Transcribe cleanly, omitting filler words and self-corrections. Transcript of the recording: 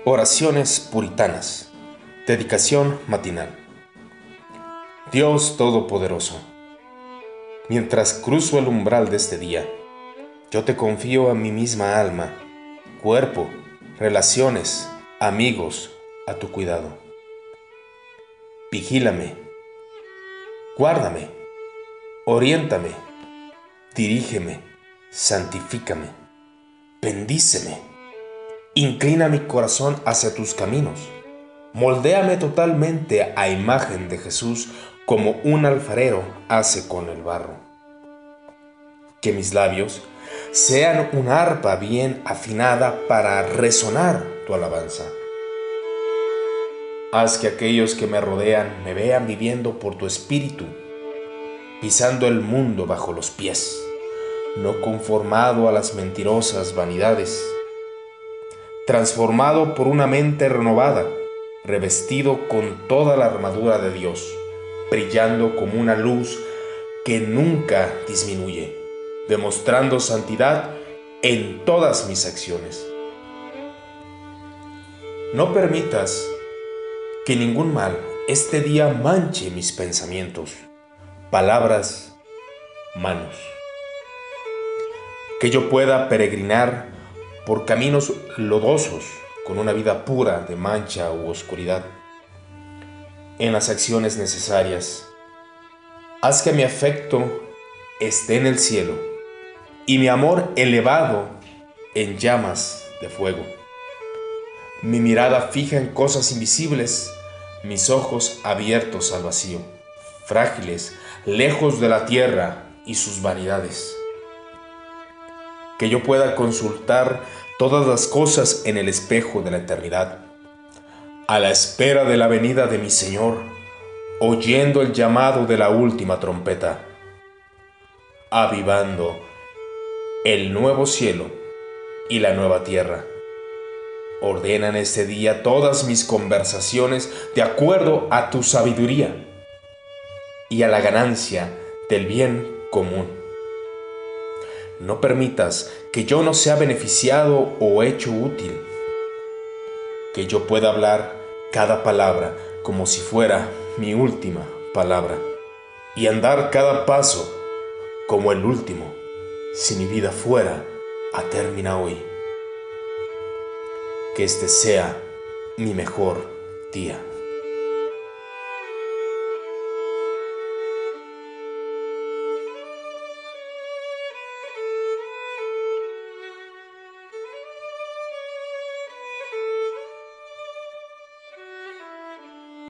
Oraciones puritanas. Dedicación matinal. Dios Todopoderoso, mientras cruzo el umbral de este día, yo te confío a mi misma alma, cuerpo, relaciones, amigos, a tu cuidado. Vigílame, guárdame, oriéntame, dirígeme, santifícame, bendíceme. Inclina mi corazón hacia tus caminos. Moldéame totalmente a imagen de Jesús como un alfarero hace con el barro. Que mis labios sean una arpa bien afinada para resonar tu alabanza. Haz que aquellos que me rodean me vean viviendo por tu espíritu, pisando el mundo bajo los pies, no conformado a las mentirosas vanidades, transformado por una mente renovada, revestido con toda la armadura de Dios, brillando como una luz que nunca disminuye, demostrando santidad en todas mis acciones. No permitas que ningún mal este día manche mis pensamientos, palabras, manos. Que yo pueda peregrinar por caminos lodosos con una vida pura de mancha u oscuridad. En las acciones necesarias, haz que mi afecto esté en el cielo y mi amor elevado en llamas de fuego. Mi mirada fija en cosas invisibles, mis ojos abiertos al vacío, frágiles, lejos de la tierra y sus vanidades. Que yo pueda consultar todas las cosas en el espejo de la eternidad, a la espera de la venida de mi Señor, oyendo el llamado de la última trompeta, avivando el nuevo cielo y la nueva tierra. Ordena en este día todas mis conversaciones de acuerdo a tu sabiduría y a la ganancia del bien común. No permitas que yo no sea beneficiado o hecho útil. Que yo pueda hablar cada palabra como si fuera mi última palabra y andar cada paso como el último, si mi vida fuera a término hoy. Que este sea mi mejor día.